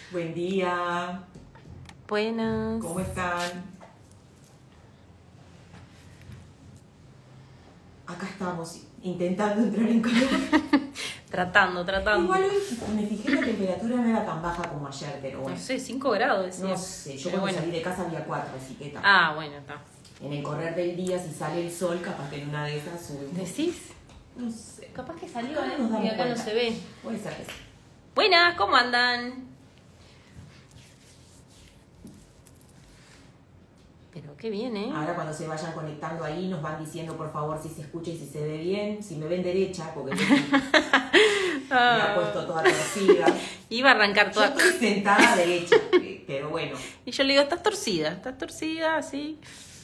Buen día. Buenas. ¿Cómo están? Acá estamos intentando entrar en calor. Tratando. Igual hoy me fijé la temperatura no era tan baja como ayer, pero bueno. No sé, 5 grados decía. No sé, yo Pero cuando salí de casa había 4, así que está. Ah, bueno, está. En el correr del día, si sale el sol, capaz que en una de esas subimos. ¿Decís? No sé. Capaz que salió, Acá no nos damos y acá cuenta. no se ve. Puede ser que sí. Buenas, ¿cómo andan? Pero qué bien, ¿eh? Ahora cuando se vayan conectando ahí nos van diciendo por favor si se escucha y si se ve bien, si me ven derecha, porque me ha puesto toda torcida. Iba a arrancar Yo toda... estoy sentada derecha, pero bueno. Y yo le digo, estás torcida, así.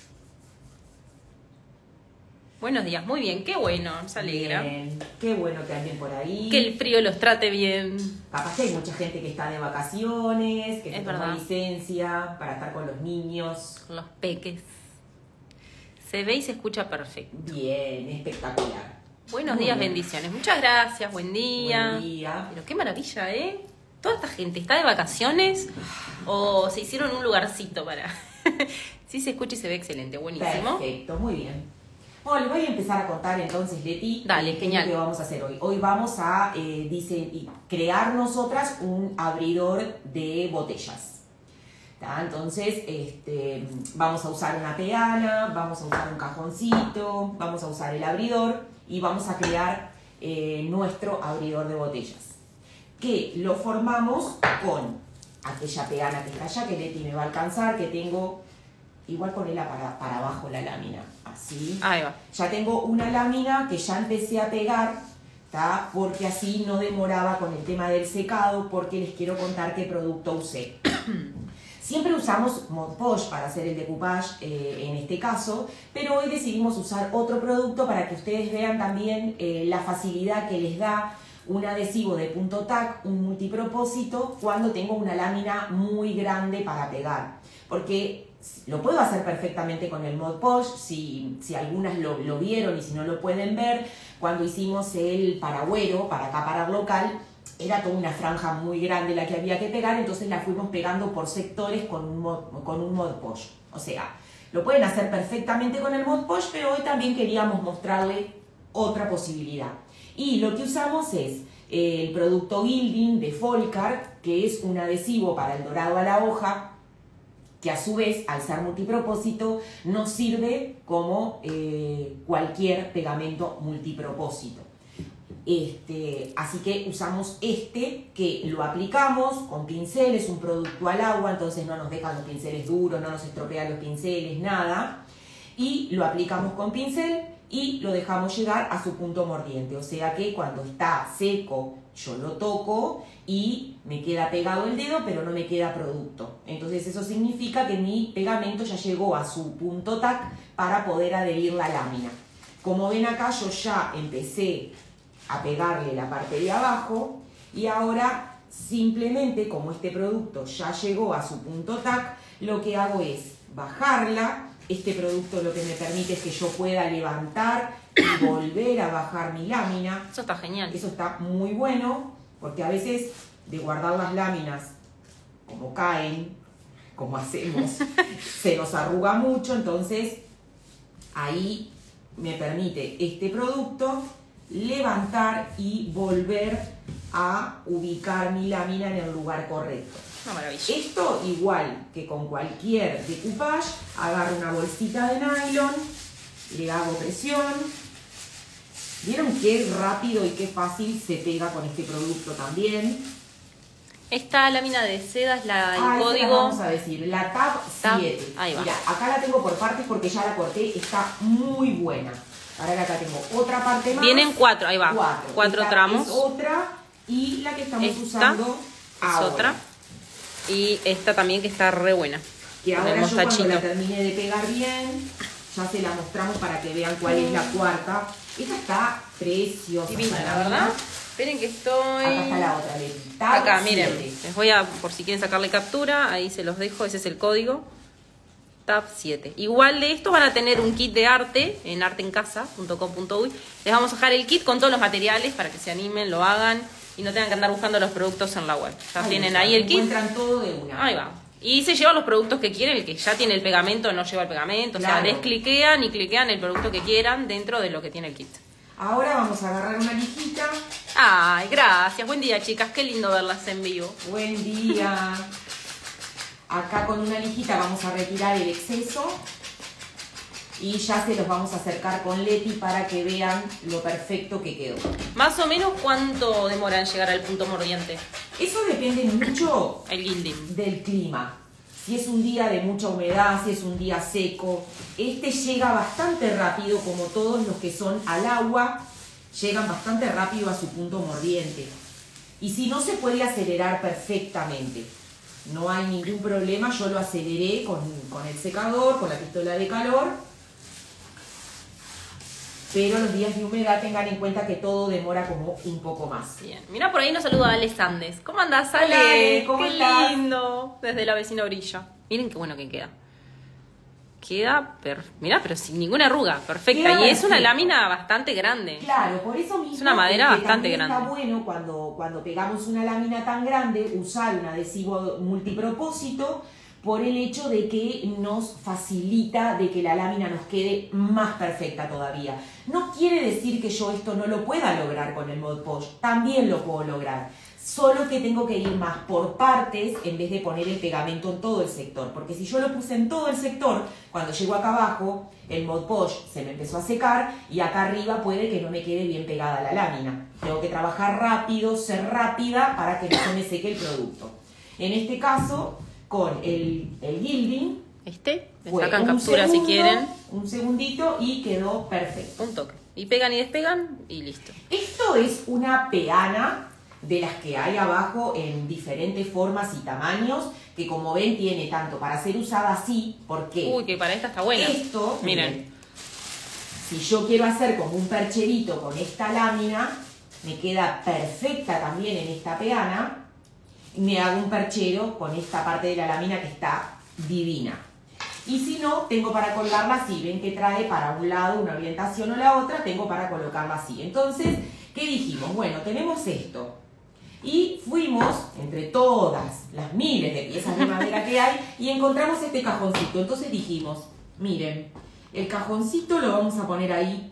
Buenos días, muy bien, qué bueno, nos alegra. Bien, qué bueno que anden por ahí. Que el frío los trate bien. Capaz que hay mucha gente que está de vacaciones, que se Es tomó verdad. licencia para estar con los niños. Los peques. Se ve y se escucha perfecto. Bien, espectacular. Buenos Muy días, bien. bendiciones. Muchas gracias, buen día. Buen día. Pero qué maravilla, ¿eh? Toda esta gente está de vacaciones o se hicieron un lugarcito para... Sí se escucha y se ve excelente, buenísimo. Perfecto, muy bien. Bueno, les voy a empezar a contar entonces, Leti, Dale, qué genial. es lo que vamos a hacer hoy. Hoy vamos a crear nosotras un abridor de botellas. ¿Tá? Entonces, vamos a usar una peana, vamos a usar un cajoncito, vamos a usar el abridor y vamos a crear nuestro abridor de botellas. Que lo formamos con aquella peana que está allá, que Leti me va a alcanzar, que tengo... Igual ponela para abajo la lámina, así. Ahí va. Ya tengo una lámina que ya empecé a pegar, ¿tá? Porque así no demoraba con el tema del secado, porque les quiero contar qué producto usé. Siempre usamos Mod Podge para hacer el decoupage en este caso, pero hoy decidimos usar otro producto para que ustedes vean también la facilidad que les da un adhesivo de punto tac, un multipropósito, cuando tengo una lámina muy grande para pegar. Porque lo puedo hacer perfectamente con el Mod Podge, si algunas lo vieron y si no lo pueden ver, cuando hicimos el paragüero para acaparar local, era toda una franja muy grande la que había que pegar, entonces la fuimos pegando por sectores con un Mod Podge. O sea, lo pueden hacer perfectamente con el Mod Podge, pero hoy también queríamos mostrarle otra posibilidad. Y lo que usamos es el producto Gilding de Folkart, que es un adhesivo para el dorado a la hoja, que a su vez, al ser multipropósito, nos sirve como cualquier pegamento multipropósito. Así que usamos que lo aplicamos con pincel, es un producto al agua, entonces no nos dejan los pinceles duros, no nos estropean los pinceles, nada. Y lo aplicamos con pincel y lo dejamos llegar a su punto mordiente. O sea que cuando está seco, yo lo toco y me queda pegado el dedo, pero no me queda producto. Entonces eso significa que mi pegamento ya llegó a su punto tac para poder adherir la lámina. Como ven acá, yo ya empecé a pegarle la parte de abajo y ahora simplemente, como este producto ya llegó a su punto tac, lo que hago es bajarla. Este producto lo que me permite es que yo pueda levantar y volver a bajar mi lámina. Eso está genial. Eso está muy bueno, porque a veces de guardar las láminas como caen, como hacemos, se nos arruga mucho, entonces ahí me permite este producto levantar y volver a ubicar mi lámina en el lugar correcto. Una maravilla. Esto igual que con cualquier decoupage, agarro una bolsita de nylon, le hago presión. ¿Vieron qué rápido y qué fácil se pega con este producto también? Esta lámina de seda es el esa la código... vamos a decir, la Tab 7. Ahí va. Mira, acá la tengo por partes porque ya la corté, está muy buena. Ahora acá tengo otra parte más. Vienen 4, ahí va. 4 Esta tramos. es otra y la que estamos Esta usando es ahora. otra. Y esta también que está re buena. Que ahora Tenemos yo cuando tachito. la termine de pegar bien, ya se la mostramos para que vean cuál es la cuarta. Esta está preciosa. Divina, esta la lámina. verdad. Esperen que estoy... Acá está la otra, Leti. Tab Acá, miren. 7. Les voy a, por si quieren sacarle captura, ahí se los dejo. Ese es el código. Tab 7. Igual de esto van a tener un kit de arte en arteencasa.com.uy. Les vamos a dejar el kit con todos los materiales para que se animen, lo hagan y no tengan que andar buscando los productos en la web. Ya tienen ahí el kit. Encuentran todo de una. Ahí va. Y se llevan los productos que quieren. El que ya tiene el pegamento no lleva el pegamento. Claro. O sea, descliquean y cliquean el producto que quieran dentro de lo que tiene el kit. Ahora vamos a agarrar una lijita. Ay, gracias. Buen día, chicas. Qué lindo verlas en vivo. Buen día. Acá con una lijita vamos a retirar el exceso y ya se los vamos a acercar con Leti para que vean lo perfecto que quedó. Más o menos, ¿cuánto demora en llegar al punto mordiente? Eso depende mucho El gilding. del clima. Si es un día de mucha humedad, si es un día seco, este llega bastante rápido, como todos los que son al agua, llegan bastante rápido a su punto mordiente. Y si no, se puede acelerar perfectamente. No hay ningún problema, yo lo aceleré con el secador, con la pistola de calor. Pero los días de humedad tengan en cuenta que todo demora como un poco más. Bien. Mira, por ahí nos saluda Ale Sandes. ¿Cómo andás, Ale? Hola, Ale, ¿cómo qué estás? lindo. Desde la vecina orilla. Miren qué bueno que queda. Queda, mirá, pero sin ninguna arruga. Perfecta. Queda y es una perfecto. lámina bastante grande. Claro, por eso mismo Es una madera que bastante también grande. está bueno cuando pegamos una lámina tan grande usar un adhesivo multipropósito por el hecho de que nos facilita de que la lámina nos quede más perfecta todavía. No quiere decir que yo esto no lo pueda lograr con el Mod Podge, también lo puedo lograr. Solo que tengo que ir más por partes en vez de poner el pegamento en todo el sector. Porque si yo lo puse en todo el sector, cuando llego acá abajo, el Mod Podge se me empezó a secar y acá arriba puede que no me quede bien pegada la lámina. Tengo que trabajar rápido, ser rápida para que no se me seque el producto. En este caso, con el gilding, Le fue sacan un captura segundo, si quieren. un segundito y quedó perfecto. Un toque. Y pegan y despegan y listo. Esto es una peana de las que hay abajo en diferentes formas y tamaños, que como ven tiene tanto para ser usada así, porque Uy, que para esta está buena. esto, Miren. si yo quiero hacer como un percherito con esta lámina, me queda perfecta también en esta peana, me hago un perchero con esta parte de la lámina que está divina. Y si no, tengo para colgarla así, ven que trae para un lado una orientación o la otra, tengo para colocarla así. Entonces, ¿qué dijimos? Bueno, tenemos esto. Y fuimos entre todas las miles de piezas de madera que hay y encontramos este cajoncito. Entonces dijimos, miren, el cajoncito lo vamos a poner ahí.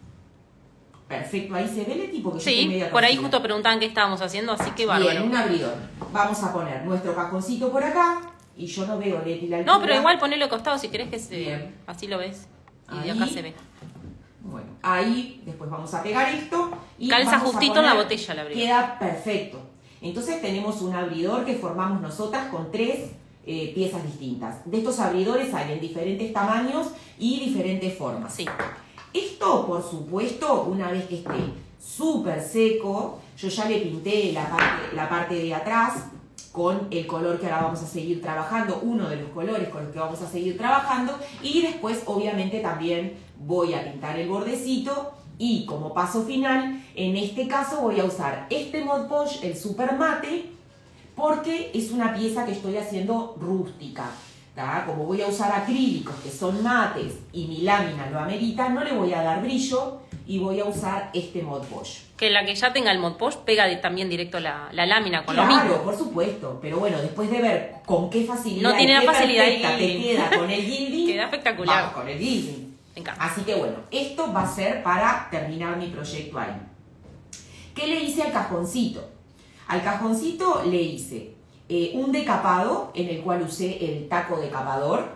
Perfecto, ahí se ve el tipo que yo estoy Sí, media por ahí torcida. justo preguntaban qué estábamos haciendo, así que bárbaro. Bien, un abridor. Vamos a poner nuestro cajoncito por acá. Y yo no veo Leti la altura. No, pero igual ponelo costado si querés que se... Bien. Así lo ves. Y Ahí. de acá se ve. Bueno, ahí después vamos a pegar esto. Y Calza vamos a justito en la poner- botella el abridor. Queda perfecto. Entonces tenemos un abridor que formamos nosotras con 3 piezas distintas. De estos abridores hay en diferentes tamaños y diferentes formas. Sí. Esto, por supuesto, una vez que esté súper seco, yo ya le pinté la parte de atrás con el color que ahora vamos a seguir trabajando, uno de los colores con los que vamos a seguir trabajando, y después obviamente también voy a pintar el bordecito y como paso final, en este caso voy a usar este Mod Podge, el Super Mate, porque es una pieza que estoy haciendo rústica. ¿tá? Como voy a usar acrílicos que son mates y mi lámina lo amerita, no le voy a dar brillo y voy a usar este Mod Podge. Que la que ya tenga el Mod Podge pega también directo la lámina con lo mismo. Claro, por supuesto, pero bueno, después de ver con qué facilidad, No tiene la qué facilidad perfecta el te gilding. queda con el gilding, Queda espectacular. vamos con el gilding. Me encanta. Así que bueno, esto va a ser para terminar mi proyecto ahí. ¿Qué le hice al cajoncito? Al cajoncito le hice un decapado en el cual usé el taco decapador.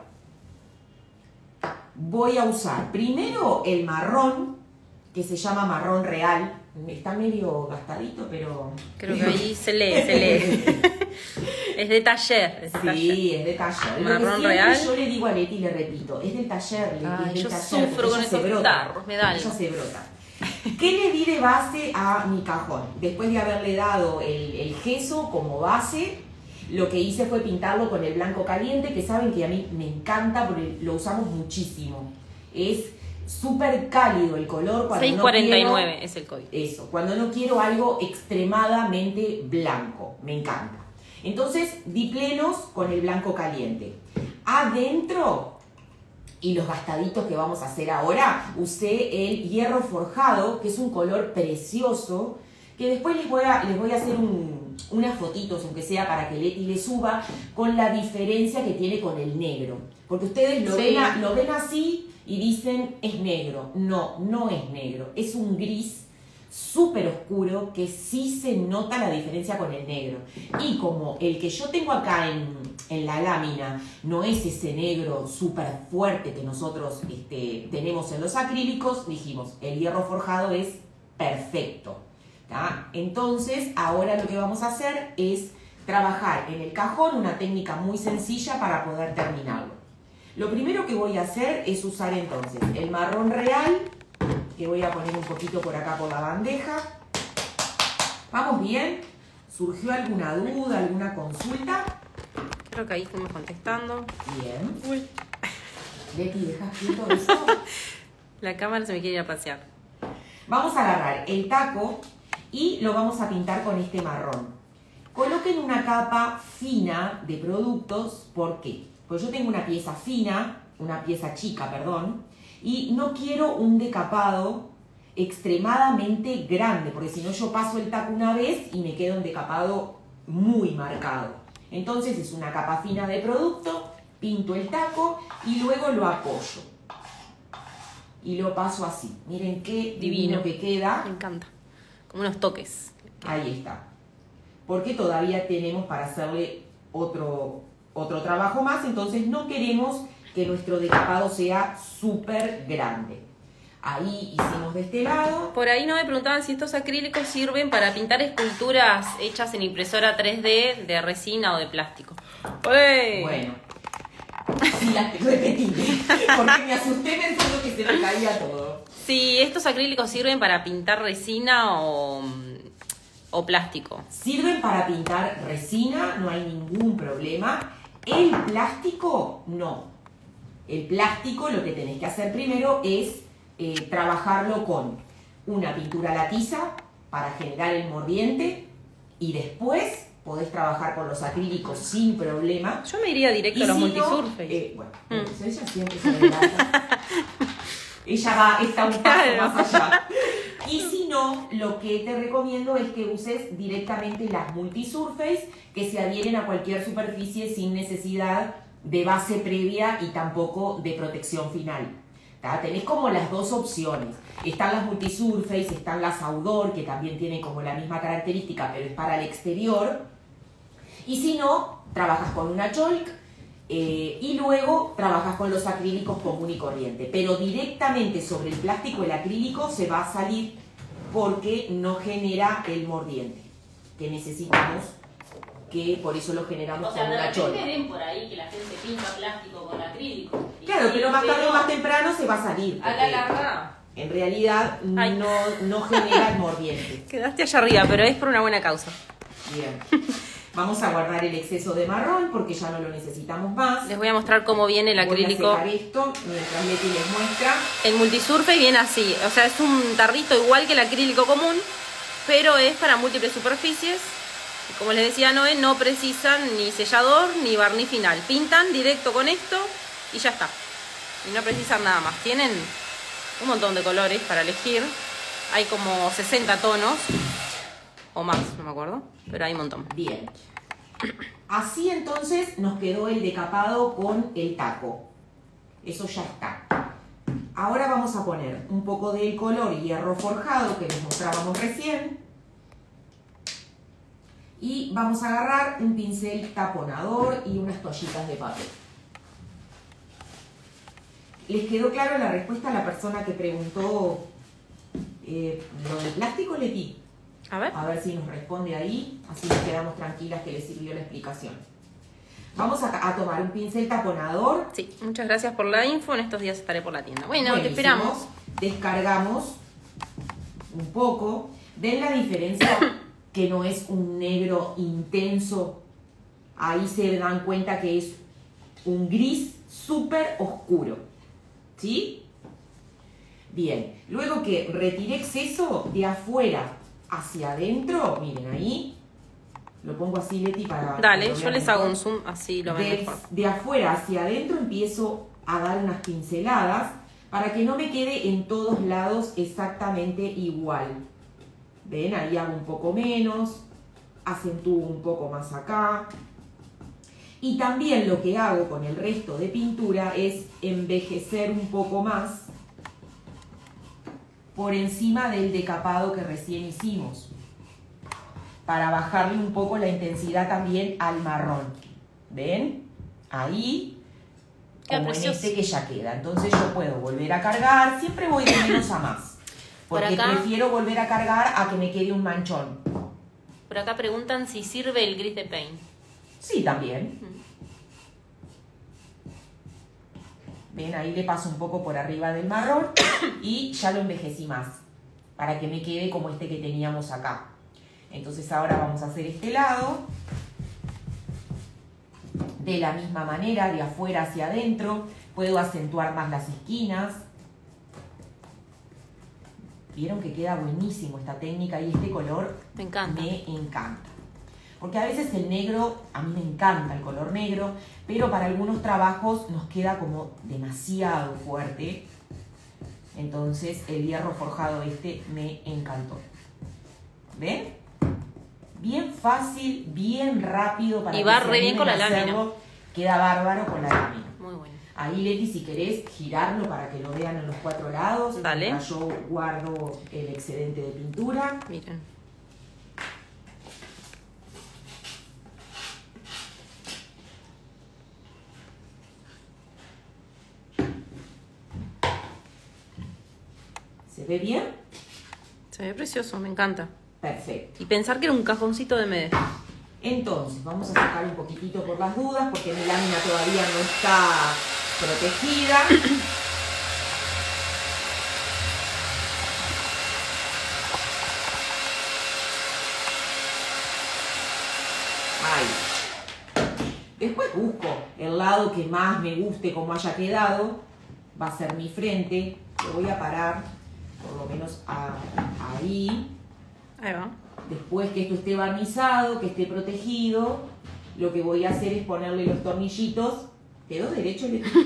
Voy a usar primero el marrón, que se llama marrón real. Está medio gastadito, pero... Creo que ahí se lee. Es de taller. Es de taller. Sí, es de taller. Marrón Lo que siempre real. yo le digo a Leti y le repito, es del taller, Leti, Ay, es del yo taller. sufro porque con ella se esos brota, tarros, me da algo. ella se brota. ¿Qué le di de base a mi cajón? Después de haberle dado el gesso como base, lo que hice fue pintarlo con el blanco caliente, que saben que a mí me encanta porque lo usamos muchísimo. Es súper cálido el color cuando 649 no quiero, es el código. eso, cuando no quiero algo extremadamente blanco, me encanta. Entonces di plenos con el blanco caliente. Adentro y los gastaditos que vamos a hacer ahora, usé el hierro forjado, que es un color precioso, que después les voy a hacer unas fotitos, aunque sea para que Leti le suba, con la diferencia que tiene con el negro. Porque ustedes lo ven así y dicen, es negro. No, no es negro. Es un gris súper oscuro que sí se nota la diferencia con el negro. Y como el que yo tengo acá en la lámina no es ese negro súper fuerte que nosotros tenemos en los acrílicos, dijimos, el hierro forjado es perfecto. ¿Tá? Entonces, ahora lo que vamos a hacer es trabajar en el cajón una técnica muy sencilla para poder terminarlo. Lo primero que voy a hacer es usar entonces el marrón real, que voy a poner un poquito por acá por la bandeja. ¿Vamos bien? ¿Surgió alguna duda, alguna consulta? Creo que ahí fuimos contestando. Bien. Uy. Leti, ¿dejas quieto eso? La cámara se me quiere ir a pasear. Vamos a agarrar el taco y lo vamos a pintar con este marrón. Coloquen una capa fina de productos. ¿Por qué? Pues yo tengo una pieza fina, una pieza chica, perdón, y no quiero un decapado extremadamente grande, porque si no yo paso el taco una vez y me queda un decapado muy marcado. Entonces es una capa fina de producto, pinto el taco y luego lo apoyo. Y lo paso así. Miren qué divino que queda. Me encanta. Como unos toques. Ahí está. Porque todavía tenemos para hacerle otro trabajo más, entonces no queremos que nuestro decapado sea súper grande. Ahí hicimos de este lado. Por ahí no me preguntaban si estos acrílicos sirven para pintar esculturas hechas en impresora 3D de resina o de plástico. ¡Uy! Bueno, sí, las repetí, porque me asusté pensando que se me caía todo. Sí, estos acrílicos sirven para pintar resina o plástico. Sirven para pintar resina, no hay ningún problema. El plástico, no. El plástico lo que tenés que hacer primero es trabajarlo con una pintura latiza para generar el mordiente y después podés trabajar con los acrílicos sin problema. Yo me iría directo a los multisurface. Bueno, ella siempre se adelanta. Ella está un paso más allá. Y si no, lo que te recomiendo es que uses directamente las multisurface que se adhieren a cualquier superficie sin necesidad de base previa y tampoco de protección final. ¿Tá? Tenés como las dos opciones. Están las multisurface, están las outdoor, que también tienen como la misma característica, pero es para el exterior. Y si no, trabajas con una chalk y luego trabajas con los acrílicos común y corriente. Pero directamente sobre el plástico el acrílico se va a salir porque no genera el mordiente que necesitamos, que por eso lo generamos con una chalk. ven por ahí que la gente pinta plástico con acrílico. Claro, pero más tarde o más temprano se va a salir. A la larga. En realidad no genera el mordiente. Quedaste allá arriba, pero es por una buena causa. Bien. Vamos a guardar el exceso de marrón porque ya no lo necesitamos más. Les voy a mostrar cómo viene el acrílico. Voy a secar esto mientras Leti les muestra. El multisurface viene así, o sea, es un tarrito igual que el acrílico común, pero es para múltiples superficies. Como les decía Noé, no precisan ni sellador ni barniz final. Pintan directo con esto y ya está. Y no precisan nada más. Tienen un montón de colores para elegir. Hay como 60 tonos o más, no me acuerdo, pero hay un montón. Bien. Así entonces nos quedó el decapado con el taco. Eso ya está. Ahora vamos a poner un poco del color hierro forjado que les mostrábamos recién. Y vamos a agarrar un pincel taponador y unas toallitas de papel. ¿Les quedó claro la respuesta a la persona que preguntó lo del plástico, Leti? A ver si nos responde ahí, así nos quedamos tranquilas que le sirvió la explicación. Vamos a tomar un pincel taponador. Sí, muchas gracias por la info. En estos días estaré por la tienda. Bueno, te Buenísimo. esperamos. Descargamos un poco. ¿Ven la diferencia? Que no es un negro intenso. Ahí se dan cuenta que es un gris súper oscuro. ¿Sí? Bien. Luego que retiré exceso de afuera hacia adentro, miren ahí. Lo pongo así, Leti, para... Dale, yo les hago un zoom, así lo ven mejor. De afuera hacia adentro empiezo a dar unas pinceladas para que no me quede en todos lados exactamente igual. ¿Ven? Ahí hago un poco menos, acentúo un poco más acá. Y también lo que hago con el resto de pintura es envejecer un poco más por encima del decapado que recién hicimos, para bajarle un poco la intensidad también al marrón. ¿Ven? Ahí, como en este que ya queda. Entonces yo puedo volver a cargar, siempre voy de menos a más, porque prefiero volver a cargar a que me quede un manchón. Por acá preguntan si sirve el gris de paint. Sí, también. Ven, ahí le paso un poco por arriba del marrón y ya lo envejecí más, para que me quede como este que teníamos acá. Entonces ahora vamos a hacer este lado. De la misma manera, de afuera hacia adentro. Puedo acentuar más las esquinas. Vieron que queda buenísimo esta técnica y este color me encanta. Me encanta. Porque a veces el negro, a mí me encanta el color negro, pero para algunos trabajos nos queda como demasiado fuerte. Entonces el hierro forjado este me encantó. ¿Ven? Bien fácil, bien rápido para y va re bien con la lámina. Queda bárbaro con la lámina. Muy bueno. Ahí, Leti, si querés girarlo para que lo vean en los 4 lados. Dale. Yo guardo el excedente de pintura. Miren. ¿Se ve bien? Se ve precioso, me encanta. Perfecto. Y pensar que era un cajoncito de MDF. Entonces, vamos a sacar un poquitito por las dudas, porque mi lámina todavía no está protegida. Ahí. Después busco el lado que más me guste, como haya quedado. Va a ser mi frente. Lo voy a parar, por lo menos ahí. Ahí va. Después que esto esté barnizado, que esté protegido, lo que voy a hacer es ponerle los tornillitos. ¿Quedó derecho?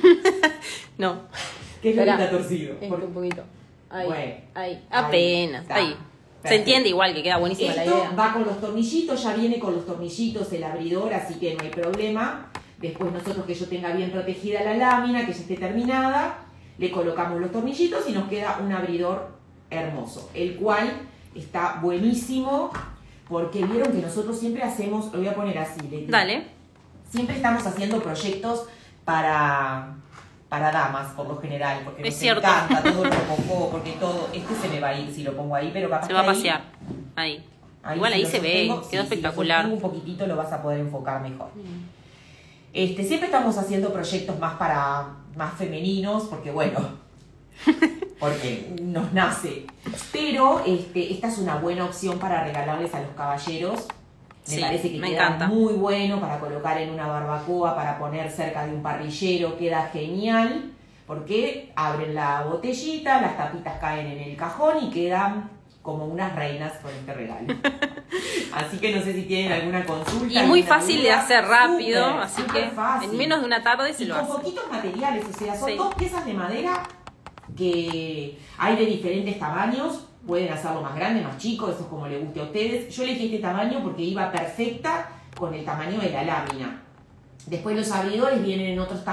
No. ¿Qué es lo que está torcido? Un poquito. Ahí. Bueno, ahí. Apenas. Ahí. Se entiende igual que queda buenísima la idea. Esto va con los tornillitos, ya viene con los tornillitos el abridor, así que no hay problema. Después nosotros, que yo tenga bien protegida la lámina, que ya esté terminada, le colocamos los tornillitos y nos queda un abridor hermoso, el cual está buenísimo, porque vieron que nosotros siempre hacemos, lo voy a poner así, Leti. Dale. Siempre estamos haciendo proyectos para damas, por lo general, porque nos encanta todo el rococó, porque todo, este se me va a ir si lo pongo ahí, pero capaz se va a pasear. Ahí. Igual ahí se ve, quedó espectacular. Si lo un poquitito lo vas a poder enfocar mejor. Siempre estamos haciendo proyectos más femeninos, porque bueno, porque nos nace. Pero esta es una buena opción para regalarles a los caballeros. Me parece que queda muy bueno para colocar en una barbacoa, para poner cerca de un parrillero, queda genial, porque abren la botellita, las tapitas caen en el cajón y quedan como unas reinas con este regalo. Así que no sé si tienen alguna consulta. Y muy fácil de hacer rápido, así que fácil. En menos de una tarde se lo hace. Con poquitos materiales, o sea, son 2 piezas de madera que hay de diferentes tamaños. Pueden hacerlo más grande, más chico, eso es como le guste a ustedes. Yo elegí este tamaño porque iba perfecta con el tamaño de la lámina. Después los abridores vienen en otros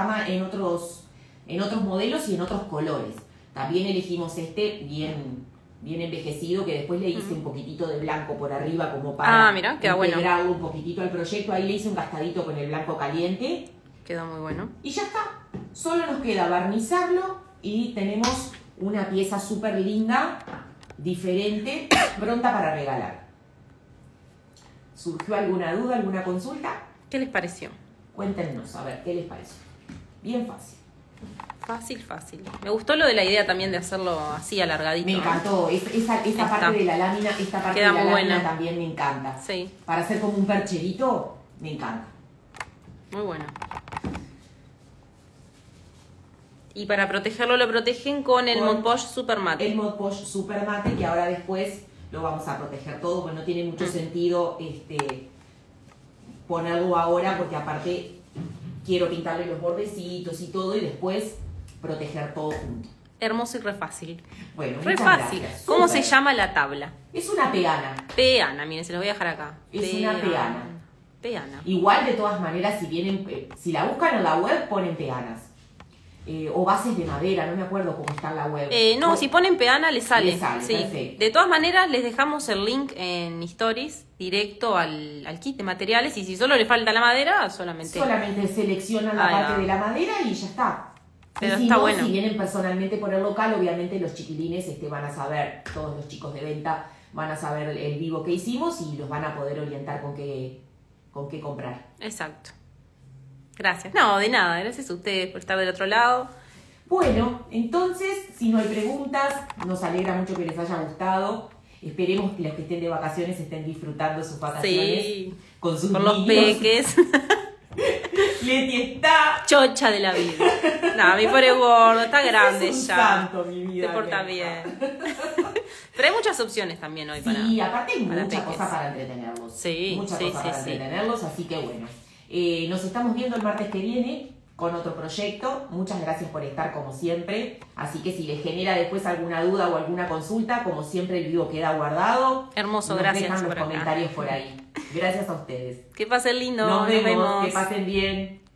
modelos y en otros colores. También elegimos este bien envejecido, que después le hice un poquitito de blanco por arriba como para mira, queda bueno. Un poquitito al proyecto. Ahí le hice un gastadito con el blanco caliente. Quedó muy bueno. Y ya está. Solo nos queda barnizarlo y tenemos una pieza súper linda, diferente, pronta para regalar. ¿Surgió alguna duda, alguna consulta? ¿Qué les pareció? Cuéntenos, a ver, ¿qué les pareció? Bien fácil. Fácil. Me gustó lo de la idea también de hacerlo así alargadito. Me encantó. Esta parte de la lámina, también me encanta. Sí. Para hacer como un percherito, me encanta. Muy bueno. Y para protegerlo lo protegen con el Mod Podge Super Matte. El Mod Podge Super Matte, que ahora después lo vamos a proteger todo, porque no tiene mucho sentido ponerlo ahora, porque aparte quiero pintarle los bordecitos y todo y después proteger todo junto. Hermoso y re fácil. Bueno, Re muchas fácil. gracias. ¿Cómo Súper. se llama la tabla? Es una peana. Peana, miren, se los voy a dejar acá. Es una peana. Peana. Igual, de todas maneras, si vienen, si la buscan en la web, ponen peanas. O bases de madera, no me acuerdo cómo está en la web. No, Bueno, si ponen peana les sale. Les sale, Sí. perfecto. De todas maneras, les dejamos el link en Stories directo al kit de materiales. Y si solo le falta la madera, solamente seleccionan la Ahí parte va. de la madera y ya está. Pero y si está no, bueno. si vienen personalmente por el local, obviamente los chiquilines van a saber, todos los chicos de venta van a saber el vivo que hicimos y los van a poder orientar con qué comprar. Exacto. Gracias. No, de nada. Gracias a ustedes por estar del otro lado. Bueno, entonces, si no hay preguntas, nos alegra mucho que les haya gustado. Esperemos que los que estén de vacaciones estén disfrutando sus vacaciones Sí. con sus Con los niños. peques. Leti está... Chocha de la vida. No, mi pobre gordo, está grande Es un ya. santo, mi vida. Se porta Bianca. bien. Pero hay muchas opciones también hoy para. Sí, aparte hay para mucha peques. cosa para entretenerlos. Sí, mucha sí, cosa sí, para sí. entretenerlos, así que bueno. Nos estamos viendo el martes que viene con otro proyecto. Muchas gracias por estar como siempre. Así que si les genera después alguna duda o alguna consulta, como siempre el vivo queda guardado. Hermoso, Nos gracias dejan los por acá. comentarios por ahí. Gracias a ustedes. Que pasen lindo. Nos vemos. vemos. Que pasen bien.